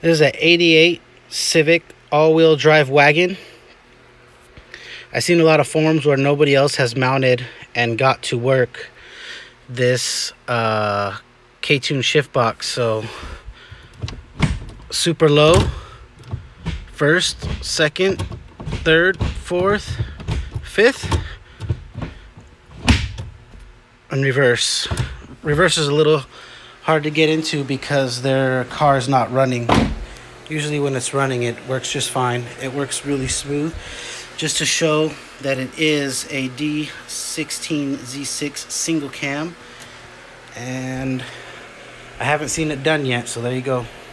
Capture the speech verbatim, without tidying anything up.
This is an eighty-eight Civic all-wheel drive wagon. I've seen a lot of forums where nobody else has mounted and got to work this uh, K-Tune shift box. So super low, first, second, third, fourth, fifth, and reverse. Reverse is a little hard to get into because their car is not running. Usually when it's running, it works just fine. It works really smooth. Just to show that it is a D sixteen Z six single cam, and I haven't seen it done yet, so there you go.